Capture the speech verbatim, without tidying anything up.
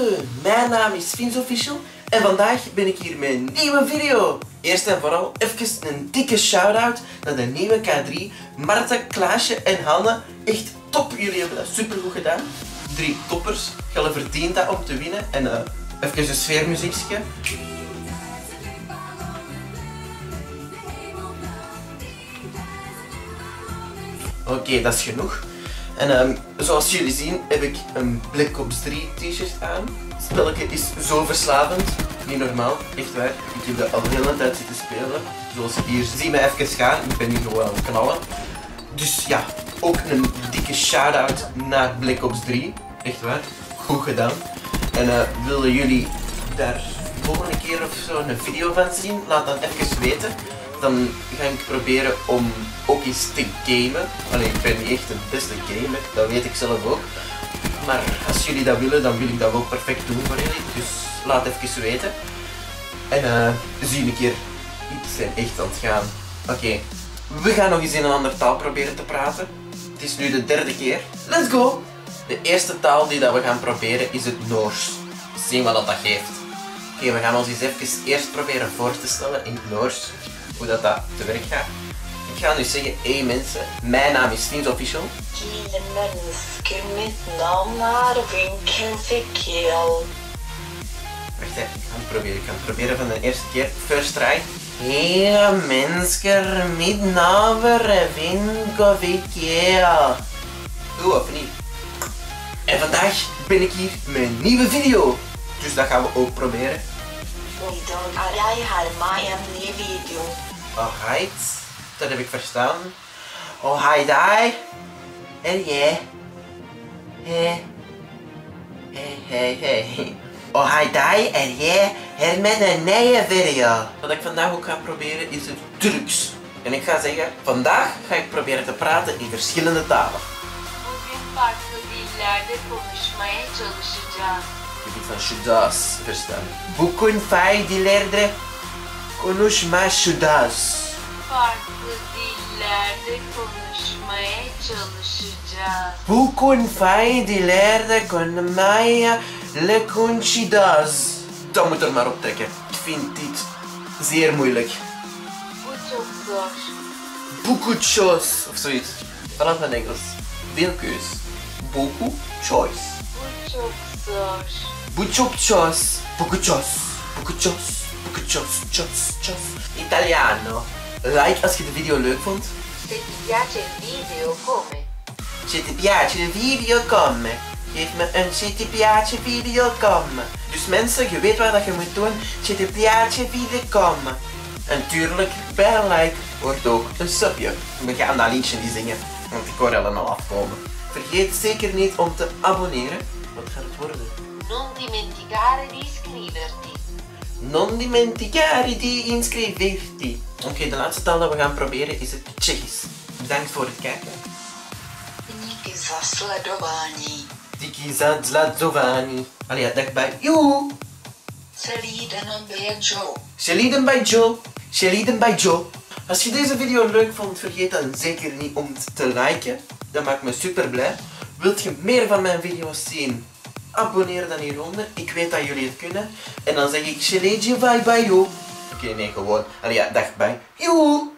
Hallo, mijn naam is Fins Official en vandaag ben ik hier met een nieuwe video. Eerst en vooral even een dikke shout-out naar de nieuwe K drie. Marta, Klaasje en Hanne. Echt top, jullie hebben dat supergoed gedaan. Drie toppers, jullie verdient dat om te winnen. En uh, even een sfeermuziekje. Oké, okay, dat is genoeg. En um, zoals jullie zien heb ik een Black Ops drie t-shirt aan. Het spelletje is zo verslavend, niet normaal, echt waar. Ik heb dat al de hele tijd zitten spelen. Zoals je hier zie me even gaan, ik ben nu gewoon aan het knallen. Dus ja, ook een dikke shout-out naar Black Ops drie. Echt waar, goed gedaan. En uh, willen jullie daar de volgende keer of zo een video van zien? Laat dan even weten. Dan ga ik proberen om ook eens te gamen. Alleen ik ben niet echt de beste gamer, dat weet ik zelf ook. Maar als jullie dat willen, dan wil ik dat ook perfect doen voor jullie. Dus laat even weten. En uh, zie een keer iets en echt aan het gaan. Oké, okay. We gaan nog eens in een andere taal proberen te praten. Het is nu de derde keer. Let's go! De eerste taal die dat we gaan proberen is het Noors. Zien wat dat geeft. Oké, okay, we gaan ons eens even eerst proberen voor te stellen in het Noors. Hoe dat, dat te werk gaat. Ik ga nu zeggen, hé hey mensen, mijn naam is Fins Official. Kiele mennesker, mitt navn er Winkelverkeel. Wacht hè, ik ga het proberen. Ik ga het proberen van de eerste keer. First try. Hele mensen, mitt navn er Winkelverkeel. Goed of niet? En vandaag ben ik hier met een nieuwe video. Dus dat gaan we ook proberen. Idag er jeg her med en ny video. Alright, dat heb ik verstaan. Oh hi daar. En jij. Hey. Hey hey hey. Oh hi daar en jij her met een nieuwe video. Wat ik vandaag ook ga proberen is het Turks. En ik ga zeggen, vandaag ga ik proberen te praten in verschillende talen. Bugün farklı dillerde konuşmaya çalışacağım. Ik van Shudas verstaan. Bugün farklı dillerde konuşmaya çalışacağız. Farklı dillerde konuşmaya çalışacağız. Bugün farklı dillerde konuşmaya çalışacağız. Dat moet er maar op trekken. Ik vind dit zeer moeilijk. Bu çok zor. Beaucoup chose of zoiets. Vanaf mijn Engels. Veel keus. Beaucoup choice. Bu çok zor. Beaucoup chose. Beaucoup chose. Beaucoup chose. Beaucoup chose. Chose. Chose. Italiano. Like als je de video leuk vond. Se ti piace il video, come? Se ti piace il video, come. Geef me een se ti piace video, come. Dus mensen, je weet wat dat je moet doen. Se ti piace video, come. En tuurlijk, bij een like wordt ook een subje. We gaan dat liedje niet zingen, want ik hoor er al afkomen. Vergeet zeker niet om te abonneren. Wat gaat het worden? Non dimenticare di iscriverti. Non dimenticare di iscriverti. Oké, okay, de laatste taal dat we gaan proberen is het Tsjechisch. Bedankt voor het kijken. Díky za sledování. Díky za sledování. Allee, ja, dag bij Joe. Celý den bij Joe. Shaliden bij Joe. Shaliden bij Joe. Als je deze video leuk vond, vergeet dan zeker niet om te liken. Dat maakt me super blij. Wilt je meer van mijn video's zien? Abonneer dan hieronder. Ik weet dat jullie het kunnen. En dan zeg ik Shalidje bye bye joe. Oké, okay, nee, gewoon. Allee, ja, dag bye. Joe.